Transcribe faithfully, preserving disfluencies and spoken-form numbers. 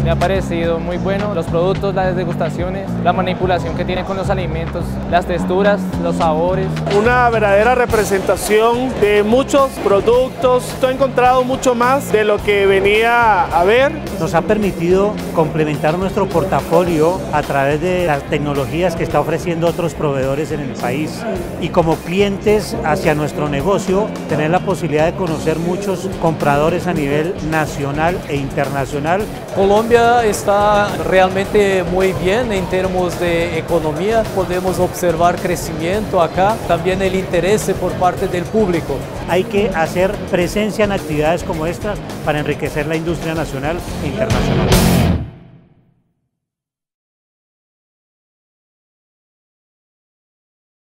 Me ha parecido muy bueno los productos, las degustaciones, la manipulación que tiene con los alimentos, las texturas, los sabores. Una verdadera representación de muchos productos. He encontrado mucho más de lo que venía a ver. Nos ha permitido complementar nuestro portafolio a través de las tecnologías que está ofreciendo otros proveedores en el país. Y como clientes hacia nuestro negocio, tener la posibilidad de conocer muchos compradores a nivel nacional e internacional. Colombia está realmente muy bien en términos de economía, podemos observar crecimiento acá, también el interés por parte del público. Hay que hacer presencia en actividades como estas para enriquecer la industria nacional e internacional.